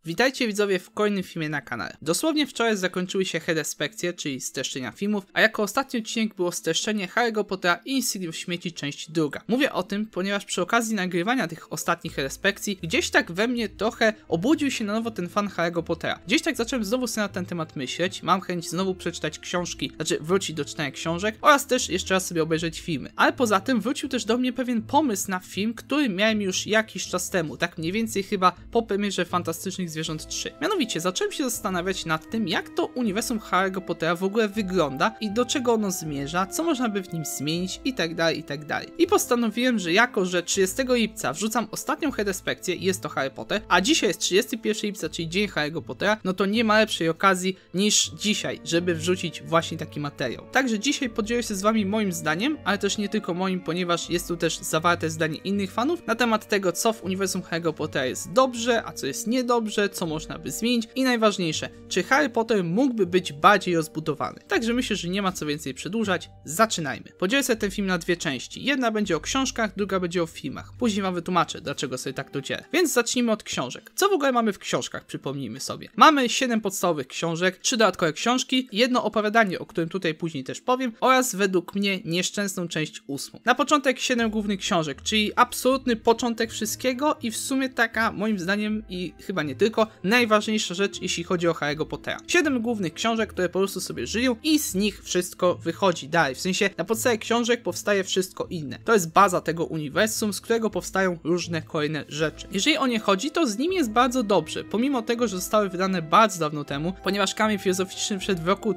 Witajcie widzowie w kolejnym filmie na kanale. Dosłownie wczoraj zakończyły się respekcje, czyli streszczenia filmów, a jako ostatni odcinek było streszczenie Harry'ego Pottera i Insidiów Śmieci część druga. Mówię o tym, ponieważ przy okazji nagrywania tych ostatnich respekcji gdzieś tak we mnie trochę obudził się na nowo ten fan Harry'ego Pottera. Gdzieś tak zacząłem znowu sobie na ten temat myśleć, mam chęć znowu przeczytać książki, wrócić do czytania książek oraz też jeszcze raz sobie obejrzeć filmy. Ale poza tym wrócił też do mnie pewien pomysł na film, który miałem już jakiś czas temu, tak mniej więcej chyba po premierze Fantastycznych Zwierząt 3. Mianowicie zacząłem się zastanawiać nad tym, jak to uniwersum Harry'ego Pottera w ogóle wygląda i do czego ono zmierza, co można by w nim zmienić itd. I postanowiłem, że jako, że 30 lipca wrzucam ostatnią respekcję i jest to Harry Potter, a dzisiaj jest 31 lipca, czyli dzień Harry'ego Pottera, no to nie ma lepszej okazji niż dzisiaj, żeby wrzucić właśnie taki materiał. Także dzisiaj podzielę się z wami moim zdaniem, ale też nie tylko moim, ponieważ jest tu też zawarte zdanie innych fanów na temat tego, co w uniwersum Harry'ego Pottera jest dobrze, a co jest niedobrze, co można by zmienić i najważniejsze, czy Harry Potter mógłby być bardziej rozbudowany. Także myślę, że nie ma co więcej przedłużać, zaczynajmy. Podzielę sobie ten film na dwie części. Jedna będzie o książkach, druga będzie o filmach. Później wam wytłumaczę, dlaczego sobie tak to dzielę. Więc zacznijmy od książek. Co w ogóle mamy w książkach, przypomnijmy sobie. Mamy 7 podstawowych książek, 3 dodatkowe książki, jedno opowiadanie, o którym tutaj później też powiem, oraz według mnie nieszczęsną część 8. Na początek 7 głównych książek, czyli absolutny początek wszystkiego i w sumie taka, moim zdaniem i chyba nie tylko, najważniejsza rzecz, jeśli chodzi o Harry'ego Pottera. 7 głównych książek, które po prostu sobie żyją i z nich wszystko wychodzi dalej. W sensie na podstawie książek powstaje wszystko inne. To jest baza tego uniwersum, z którego powstają różne kolejne rzeczy. Jeżeli o nie chodzi, to z nim jest bardzo dobrze. Pomimo tego, że zostały wydane bardzo dawno temu, ponieważ Kamień Filozoficzny wszedł w roku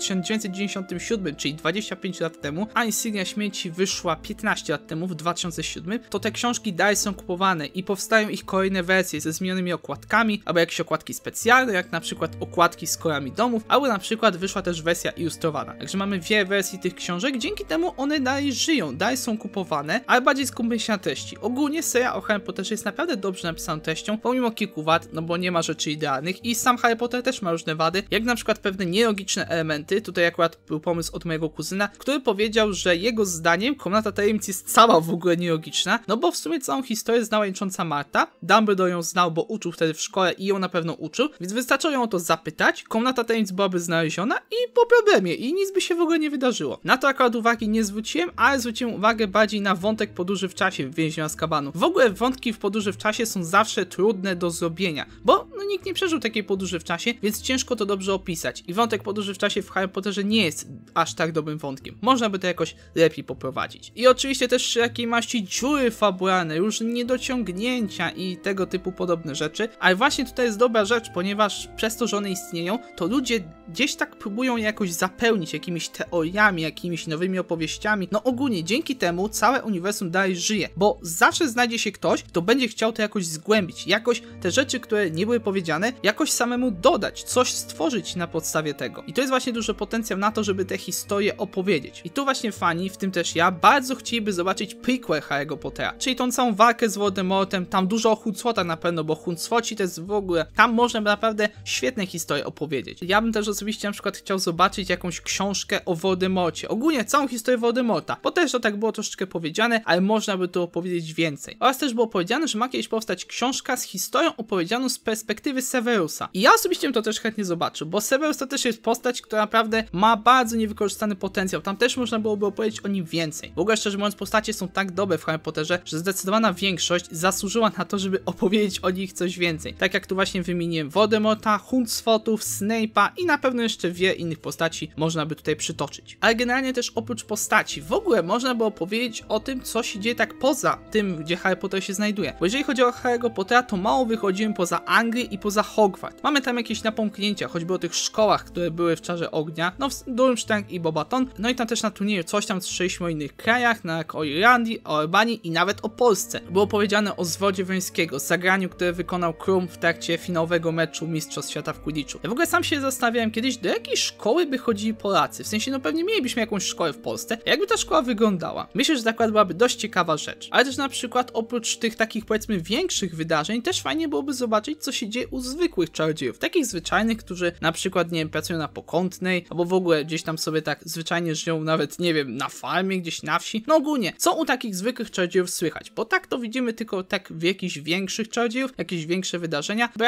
1997, czyli 25 lat temu, a Insydia Śmieci wyszła 15 lat temu, w 2007, to te książki dalej są kupowane i powstają ich kolejne wersje ze zmienionymi okładkami, albo jakieś okładki specjalne, jak na przykład okładki z kolorami domów, albo na przykład wyszła też wersja ilustrowana. Także mamy wiele wersji tych książek, dzięki temu one dalej żyją, dalej są kupowane, ale bardziej skupiamy się na treści. Ogólnie seria o Harry Potterze jest naprawdę dobrze napisaną treścią, pomimo kilku wad, no bo nie ma rzeczy idealnych i sam Harry Potter też ma różne wady, jak na przykład pewne nielogiczne elementy. Tutaj akurat był pomysł od mojego kuzyna, który powiedział, że jego zdaniem Komnata Tajemnic jest cała w ogóle nielogiczna, no bo w sumie całą historię znała jęcząca Marta, Dumbledore ją znał, bo uczył wtedy w szkole i ją na pewno uczył, więc wystarczyło ją o to zapytać, Komnata Tajemnic byłaby znaleziona i po problemie i nic by się w ogóle nie wydarzyło. Na to akurat uwagi nie zwróciłem, ale zwróciłem uwagę bardziej na wątek podróży w czasie w Więźniu Azkabanu. W ogóle wątki w podróży w czasie są zawsze trudne do zrobienia, bo no, nikt nie przeżył takiej podróży w czasie, więc ciężko to dobrze opisać. I wątek podróży w czasie w Harry Potterze nie jest aż tak dobrym wątkiem. Można by to jakoś lepiej poprowadzić. I oczywiście też wszelkiej maści dziury fabularne, różne niedociągnięcia i tego typu podobne rzeczy, ale właśnie tutaj jest dobra rzecz, ponieważ przez to, że one istnieją, to ludzie gdzieś tak próbują je jakoś zapełnić jakimiś teoriami, jakimiś nowymi opowieściami. No ogólnie dzięki temu całe uniwersum dalej żyje, bo zawsze znajdzie się ktoś, kto będzie chciał to jakoś zgłębić, jakoś te rzeczy, które nie były powiedziane, jakoś samemu dodać, coś stworzyć na podstawie tego. I to jest właśnie duży potencjał na to, żeby te historie opowiedzieć. I tu właśnie fani, w tym też ja, bardzo chcieliby zobaczyć prequel Harry'ego Pottera, czyli tą całą walkę z Voldemortem, tam dużo o Huncwota na pewno, bo Huncwoci to jest w ogóle, tam można by naprawdę świetne historie opowiedzieć. Ja bym też osobiście na przykład chciał zobaczyć jakąś książkę o Voldemorcie, ogólnie całą historię Voldemorta, bo też to tak było troszeczkę powiedziane, ale można by tu opowiedzieć więcej. Oraz też było powiedziane, że ma kiedyś powstać książka z historią opowiedzianą z perspektywy Severusa. I ja osobiście bym to też chętnie zobaczył, bo Severus to też jest postać, która naprawdę ma bardzo niewykorzystany potencjał. Tam też można byłoby opowiedzieć o nim więcej. W ogóle szczerze mówiąc, postacie są tak dobre w Harry Potterze, że zdecydowana większość zasłużyła na to, żeby opowiedzieć o nich coś więcej. Tak jak tu właśnie wymieniłem Voldemorta, Huncwotów, Snape'a i na pewno jeszcze wiele innych postaci można by tutaj przytoczyć. Ale generalnie też oprócz postaci, w ogóle można by opowiedzieć o tym, co się dzieje tak poza tym, gdzie Harry Potter się znajduje. Bo jeżeli chodzi o Harry'ego Pottera, to mało wychodzimy poza Anglię i poza Hogwart. Mamy tam jakieś napomknięcia, choćby o tych szkołach, które były w Czarze Ognia, no w Durmstrang i Bobaton, no i tam też na turnieju coś tam słyszeliśmy o innych krajach, no jak o Irlandii, o Albanii i nawet o Polsce. Było powiedziane o zwodzie Węskiego, zagraniu, które wykonał Krum w trakcie finałowego meczu Mistrzostw Świata w Quidditchu. Ja w ogóle sam się zastanawiałem kiedyś, do jakiej szkoły by chodzili Polacy, w sensie no pewnie mielibyśmy jakąś szkołę w Polsce, jakby ta szkoła wyglądała. Myślę, że tak byłaby dość ciekawa rzecz, ale też na przykład oprócz tych takich powiedzmy większych wydarzeń, też fajnie byłoby zobaczyć, co się dzieje u zwykłych czarodziejów, takich zwyczajnych, którzy na przykład, nie wiem, pracują na Pokątnej, albo w ogóle gdzieś tam sobie tak zwyczajnie żyją, nawet, nie wiem, na farmie, gdzieś na wsi. No ogólnie, co u takich zwykłych czarodziejów słychać, bo tak to widzimy tylko tak w jakichś większych czarodziejów, jakieś większe wydarzenia, bo jak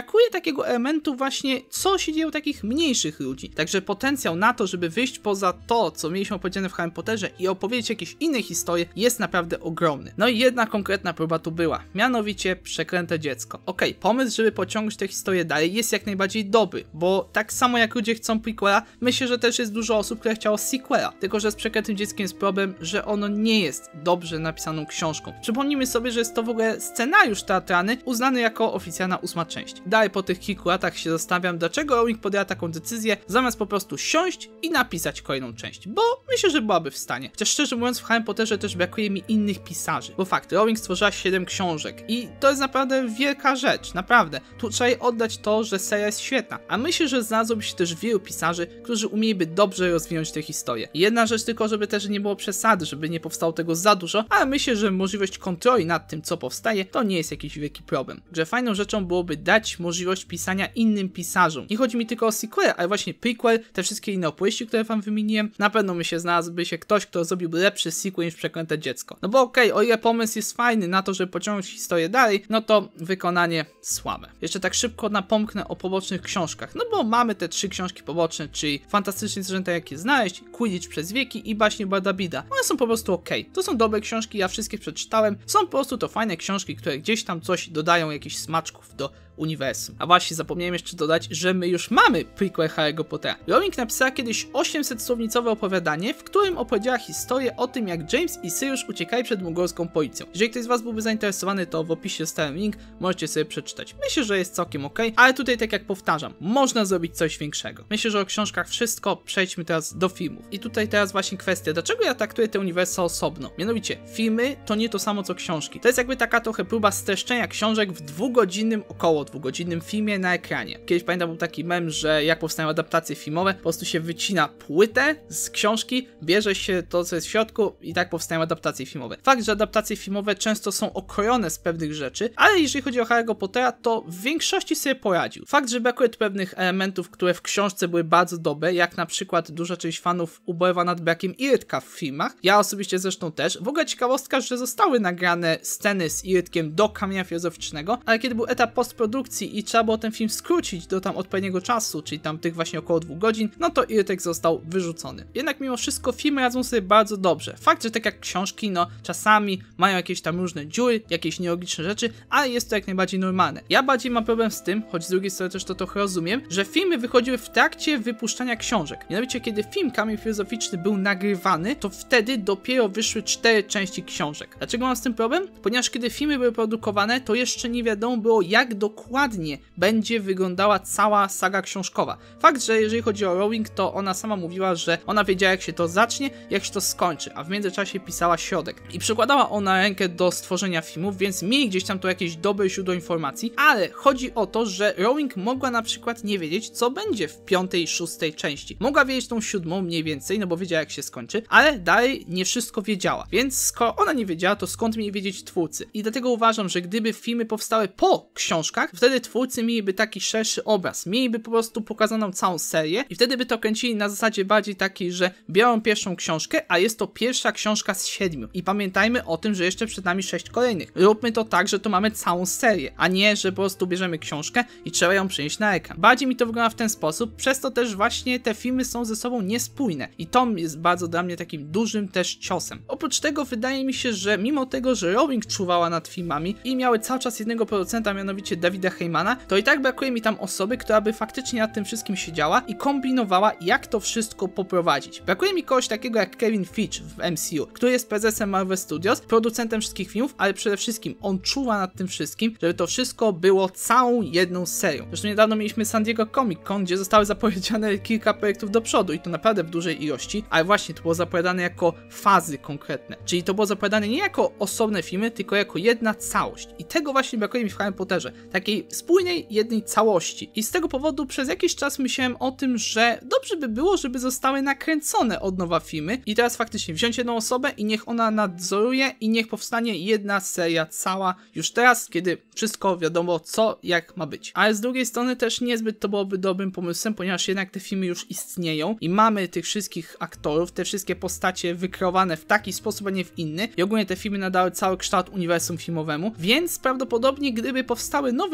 brakuje takiego elementu właśnie, co się dzieje u takich mniejszych ludzi. Także potencjał na to, żeby wyjść poza to, co mieliśmy opowiedziane w Harry Potterze i opowiedzieć jakieś inne historie, jest naprawdę ogromny. No i jedna konkretna próba tu była, mianowicie Przeklęte dziecko. Okej, pomysł, żeby pociągnąć tę historię dalej jest jak najbardziej dobry, bo tak samo jak ludzie chcą prequela, myślę, że też jest dużo osób, które chciało sequela. Tylko że z Przeklętym dzieckiem jest problem, że ono nie jest dobrze napisaną książką. Przypomnijmy sobie, że jest to w ogóle scenariusz teatralny uznany jako oficjalna 8. część. Dalej po tych kilku latach się zastanawiam, dlaczego Rowling podjęła taką decyzję, zamiast po prostu siąść i napisać kolejną część, bo myślę, że byłaby w stanie. Chociaż szczerze mówiąc, w Harry Potterze też brakuje mi innych pisarzy, bo fakt, Rowling stworzyła 7 książek i to jest naprawdę wielka rzecz, naprawdę. Tu trzeba jej oddać to, że seria jest świetna, a myślę, że znalazłoby się też wielu pisarzy, którzy umieliby dobrze rozwinąć tę historię. Jedna rzecz tylko, żeby też nie było przesady, żeby nie powstało tego za dużo, ale myślę, że możliwość kontroli nad tym, co powstaje, to nie jest jakiś wielki problem. Że fajną rzeczą byłoby dać możliwość pisania innym pisarzom. Nie chodzi mi tylko o sequel, ale właśnie prequel, te wszystkie inne opowieści, które wam wymieniłem, na pewno znalazłby się ktoś, kto zrobiłby lepszy sequel niż Przeklęte dziecko. No bo okej, o ile pomysł jest fajny na to, żeby pociągnąć historię dalej, no to wykonanie słabe. Jeszcze tak szybko napomknę o pobocznych książkach, no bo mamy te 3 książki poboczne, czyli Fantastyczne zwierzęta jak je znaleźć, Quidditch przez wieki i Baśnie Barda Bida. One są po prostu okej. To są dobre książki, ja wszystkie przeczytałem. Są po prostu to fajne książki, które gdzieś tam coś dodają, jakichś smaczków do uniwersum. A właśnie zapomniałem jeszcze dodać, że my już mamy prequel Harry'ego Pottera. Rowling napisała kiedyś 800-słownicowe opowiadanie, w którym opowiedziała historię o tym, jak James i Sirius uciekali przed mongolską policją. Jeżeli ktoś z was byłby zainteresowany, to w opisie zostawiam link, możecie sobie przeczytać. Myślę, że jest całkiem okej, ale tutaj tak jak powtarzam, można zrobić coś większego. Myślę, że o książkach wszystko, przejdźmy teraz do filmów. I tutaj teraz właśnie kwestia, dlaczego ja traktuję te uniwersa osobno? Mianowicie, filmy to nie to samo co książki. To jest jakby taka trochę próba streszczenia książek w około dwugodzinnym filmie na ekranie. Kiedyś pamiętam był taki mem, że jak powstają adaptacje filmowe, po prostu się wycina płytę z książki, bierze się to, co jest w środku i tak powstają adaptacje filmowe. Fakt, że adaptacje filmowe często są okrojone z pewnych rzeczy, ale jeżeli chodzi o Harry'ego Pottera, to w większości sobie poradził. Fakt, że brakuje tu pewnych elementów, które w książce były bardzo dobre, jak na przykład duża część fanów ubolewa nad brakiem Irytka w filmach. Ja osobiście zresztą też. W ogóle ciekawostka, że zostały nagrane sceny z Irytkiem do Kamienia Filozoficznego, ale kiedy był etap postprodukcji i trzeba było ten film skrócić do tam odpowiedniego czasu, czyli tam tych właśnie około 2 godzin, no to Irytek został wyrzucony. Jednak mimo wszystko filmy radzą sobie bardzo dobrze. Fakt, że tak jak książki, no czasami mają jakieś tam różne dziury, jakieś nielogiczne rzeczy, ale jest to jak najbardziej normalne. Ja bardziej mam problem z tym, choć z drugiej strony też to trochę rozumiem, że filmy wychodziły w trakcie wypuszczania książek. Mianowicie kiedy film Kamień Filozoficzny był nagrywany, to wtedy dopiero wyszły 4 części książek. Dlaczego mam z tym problem? Ponieważ kiedy filmy były produkowane, to jeszcze nie wiadomo było, jak dokładnie będzie wyglądała cała saga książkowa. Fakt, że jeżeli chodzi o Rowling, to ona sama mówiła, że ona wiedziała, jak się to zacznie, jak się to skończy, a w międzyczasie pisała środek. I przykładała ona rękę do stworzenia filmów, więc mieli gdzieś tam to jakieś dobre źródło informacji, ale chodzi o to, że Rowling mogła na przykład nie wiedzieć, co będzie w 5. i 6. części. Mogła wiedzieć tą 7. mniej więcej, no bo wiedziała, jak się skończy, ale dalej nie wszystko wiedziała. Więc skoro ona nie wiedziała, to skąd mieli wiedzieć twórcy? I dlatego uważam, że gdyby filmy powstały po książkach, wtedy twórcy mieliby taki szerszy obraz, mieliby po prostu pokazaną całą serię i wtedy by to kręcili na zasadzie bardziej takiej, że biorą pierwszą książkę, a jest to pierwsza książka z 7. I pamiętajmy o tym, że jeszcze przed nami 6 kolejnych. Róbmy to tak, że to mamy całą serię, a nie, że po prostu bierzemy książkę i trzeba ją przenieść na ekran. Bardziej mi to wygląda w ten sposób, przez to też właśnie te filmy są ze sobą niespójne i to jest bardzo dla mnie takim dużym też ciosem. Oprócz tego wydaje mi się, że mimo tego, że Rowling czuwała nad filmami i miały cały czas jednego producenta, mianowicie Davida Heymana, to i tak brakuje mi tam osoby, która by faktycznie nad tym wszystkim siedziała i kombinowała, jak to wszystko poprowadzić. Brakuje mi kogoś takiego jak Kevin Feige w MCU, który jest prezesem Marvel Studios, producentem wszystkich filmów, ale przede wszystkim on czuwa nad tym wszystkim, żeby to wszystko było całą jedną serią. Zresztą niedawno mieliśmy San Diego Comic Con, gdzie zostały zapowiedziane kilka projektów do przodu i to naprawdę w dużej ilości, ale właśnie to było zapowiadane jako fazy konkretne. Czyli to było zapowiadane nie jako osobne filmy, tylko jako jedna całość. I tego właśnie brakuje mi w Harry Potterze. Takiej spójnej, jednej całości. I z tego powodu przez jakiś czas myślałem o tym, że dobrze by było, żeby zostały nakręcone od nowa filmy i teraz faktycznie wziąć jedną osobę i niech ona nadzoruje i niech powstanie jedna seria cała już teraz, kiedy wszystko wiadomo co, jak ma być. Ale z drugiej strony też niezbyt to byłoby dobrym pomysłem, ponieważ jednak te filmy już istnieją i mamy tych wszystkich aktorów, te wszystkie postacie wykreowane w taki sposób, a nie w inny i ogólnie te filmy nadały cały kształt uniwersum filmowemu, więc prawdopodobnie gdyby powstały nowe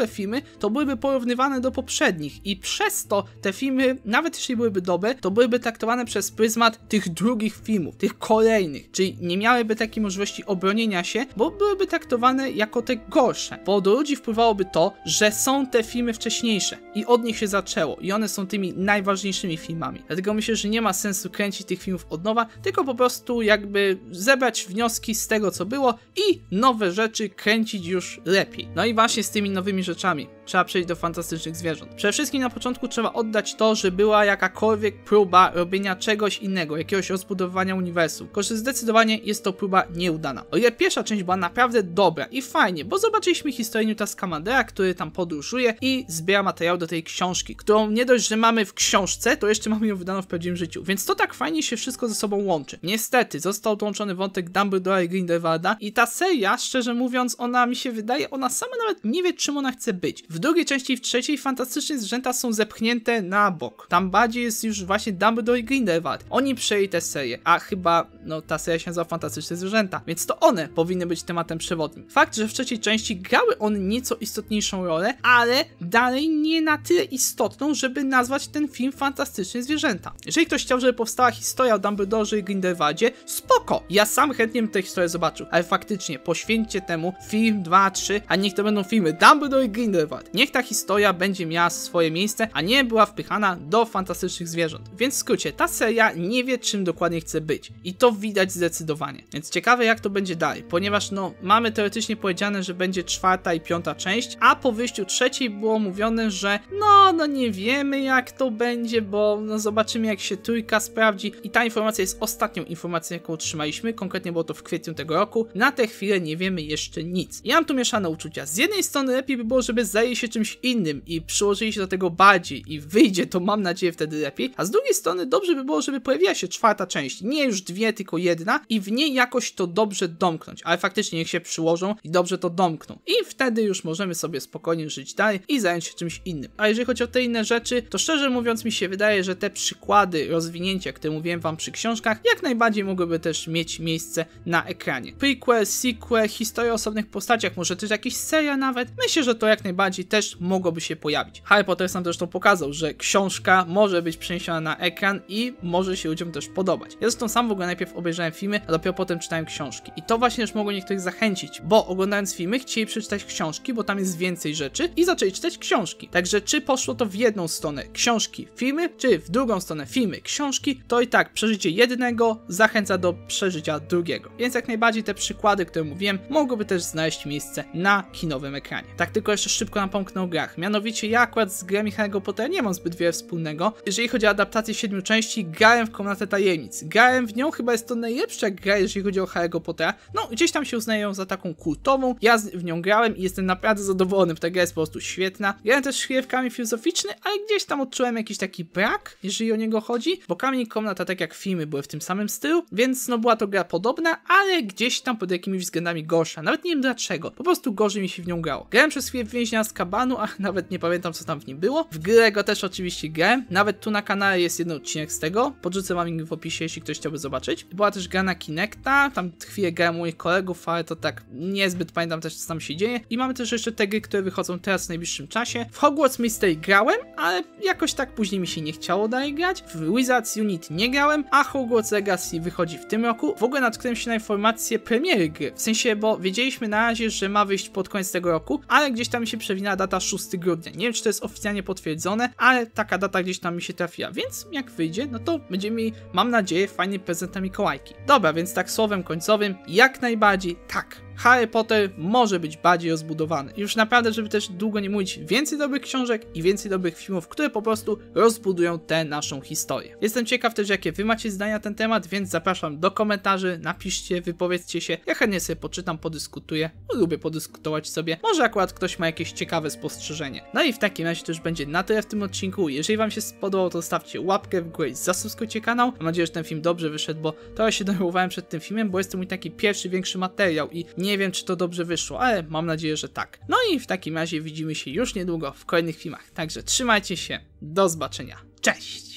nowe filmy to byłyby porównywane do poprzednich i przez to te filmy, nawet jeśli byłyby dobre, to byłyby traktowane przez pryzmat tych drugich filmów, tych kolejnych, czyli nie miałyby takiej możliwości obronienia się, bo byłyby traktowane jako te gorsze, bo do ludzi wpływałoby to, że są te filmy wcześniejsze i od nich się zaczęło i one są tymi najważniejszymi filmami. Dlatego myślę, że nie ma sensu kręcić tych filmów od nowa, tylko po prostu jakby zebrać wnioski z tego, co było i nowe rzeczy kręcić już lepiej. No i właśnie z tymi nowymi rzeczami trzeba przejść do Fantastycznych Zwierząt. Przede wszystkim na początku trzeba oddać to, że była jakakolwiek próba robienia czegoś innego, jakiegoś rozbudowywania uniwersum. Tylko że zdecydowanie jest to próba nieudana. O ile pierwsza część była naprawdę dobra i fajnie, bo zobaczyliśmy historię Newta Scamandera, który tam podróżuje i zbiera materiał do tej książki, którą nie dość, że mamy w książce, to jeszcze mamy ją wydaną w prawdziwym życiu. Więc to tak fajnie się wszystko ze sobą łączy. Niestety został dołączony wątek Dumbledora i Grindelwalda i ta seria, szczerze mówiąc, ona mi się wydaje, ona sama nawet nie wie, czym ona chce być. W drugiej części i w trzeciej Fantastyczne Zwierzęta są zepchnięte na bok. Tam bardziej jest już właśnie Dumbledore i Grindelwald. Oni przejęli tę serię, a chyba, no ta seria się nazywa Fantastyczne Zwierzęta, więc to one powinny być tematem przewodnim. Fakt, że w trzeciej części grały one nieco istotniejszą rolę, ale dalej nie na tyle istotną, żeby nazwać ten film Fantastyczne Zwierzęta. Jeżeli ktoś chciał, żeby powstała historia o Dumbledorze i Grindelwaldzie, spoko! Ja sam chętnie bym tę historię zobaczył, ale faktycznie poświęćcie temu film, 2, 3, a niech to będą filmy Dumbledore i Grindelwald. Niech ta historia będzie miała swoje miejsce, a nie była wpychana do Fantastycznych Zwierząt. Więc w skrócie, ta seria nie wie, czym dokładnie chce być. I to widać zdecydowanie. Więc ciekawe, jak to będzie dalej, ponieważ no, mamy teoretycznie powiedziane, że będzie 4. i 5. część, a po wyjściu trzeciej było mówione, że no nie wiemy, jak to będzie, bo no, zobaczymy, jak się 3 sprawdzi. I ta informacja jest ostatnią informacją, jaką otrzymaliśmy. Konkretnie było to w kwietniu tego roku. Na tę chwilę nie wiemy jeszcze nic. Ja mam tu mieszane uczucia. Z jednej strony lepiej by było, żeby zajęli się czymś innym i przyłożyli się do tego bardziej i wyjdzie to, mam nadzieję, wtedy lepiej, a z drugiej strony dobrze by było, żeby pojawiła się 4. część, nie już 2, tylko 1 i w niej jakoś to dobrze domknąć, ale faktycznie niech się przyłożą i dobrze to domkną i wtedy już możemy sobie spokojnie żyć dalej i zająć się czymś innym. A jeżeli chodzi o te inne rzeczy, to szczerze mówiąc mi się wydaje, że te przykłady rozwinięcia, które mówiłem wam przy książkach, jak najbardziej mogłyby też mieć miejsce na ekranie. Prequel, sequel, historia o osobnych postaciach, może też jakiś serial nawet, myślę, że to jak najbardziej też mogłoby się pojawić. Harry Potter sam zresztą pokazał, że książka może być przeniesiona na ekran i może się ludziom też podobać. Ja zresztą sam w ogóle najpierw obejrzałem filmy, a dopiero potem czytałem książki. I to właśnie już mogło niektórych zachęcić, bo oglądając filmy chcieli przeczytać książki, bo tam jest więcej rzeczy i zaczęli czytać książki. Także czy poszło to w jedną stronę książki, filmy, czy w drugą stronę filmy, książki, to i tak przeżycie jednego zachęca do przeżycia drugiego. Więc jak najbardziej te przykłady, które mówiłem, mogłyby też znaleźć miejsce na kinowym ekranie. Tak tylko jeszcze szybko napomknę o grach. Mianowicie ja akurat z grami Harry'ego Pottera nie mam zbyt wiele wspólnego. Jeżeli chodzi o adaptację 7 części, grałem w Komnatę Tajemnic. Grałem w nią, chyba jest to najlepsza gra, jeżeli chodzi o Harry'ego Pottera. No, gdzieś tam się uznaje ją za taką kultową. Ja w nią grałem i jestem naprawdę zadowolony, bo ta gra jest po prostu świetna. Grałem też chwilę w Kamień Filozoficzny, ale gdzieś tam odczułem jakiś taki brak, jeżeli o niego chodzi, bo Kamień i Komnata, tak jak filmy, były w tym samym stylu, więc no była to gra podobna, ale gdzieś tam pod jakimiś względami gorsza. Nawet nie wiem dlaczego, po prostu gorzej mi się w nią grało. Grałem przez chwilę w Więźnia Azkabanu, a nawet nie pamiętam, co tam w nim było. W grę go też oczywiście grałem, nawet tu na kanale jest jeden odcinek z tego, podrzucę wam link w opisie, jeśli ktoś chciałby zobaczyć. Była też gra na Kinecta, tam chwilę grałem moich kolegów, ale to tak niezbyt pamiętam też, co tam się dzieje. I mamy też jeszcze te gry, które wychodzą teraz w najbliższym czasie. W Hogwarts Mystery grałem, ale jakoś tak później mi się nie chciało dalej grać. W Wizards Unit nie grałem, a Hogwarts Legacy wychodzi w tym roku. W ogóle natknąłem się na informację premiery gry, w sensie, bo wiedzieliśmy na razie, że ma wyjść pod koniec tego roku, ale gdzieś tam mi się przewinęła data 6 grudnia. Nie wiem, czy to jest oficjalnie potwierdzone, ale taka data gdzieś tam mi się trafiła, więc jak wyjdzie, no to będziemy mieli, mam nadzieję, fajny prezent na Mikołajki. Dobra, więc tak słowem końcowym, jak najbardziej tak. Harry Potter może być bardziej rozbudowany. Już naprawdę, żeby też długo nie mówić, więcej dobrych książek i więcej dobrych filmów, które po prostu rozbudują tę naszą historię. Jestem ciekaw też, jakie wy macie zdania na ten temat, więc zapraszam do komentarzy, napiszcie, wypowiedzcie się. Ja chętnie sobie poczytam, podyskutuję. Lubię podyskutować sobie. Może akurat ktoś ma jakieś ciekawe spostrzeżenie. No i w takim razie to już będzie na tyle w tym odcinku. Jeżeli wam się spodobał, to zostawcie łapkę w górę i zasubskrybujcie kanał. Mam nadzieję, że ten film dobrze wyszedł, bo trochę się denerwowałem przed tym filmem, bo jest to mój taki pierwszy, większy materiał i nie wiem, czy to dobrze wyszło, ale mam nadzieję, że tak. No i w takim razie widzimy się już niedługo w kolejnych filmach. Także trzymajcie się, do zobaczenia. Cześć!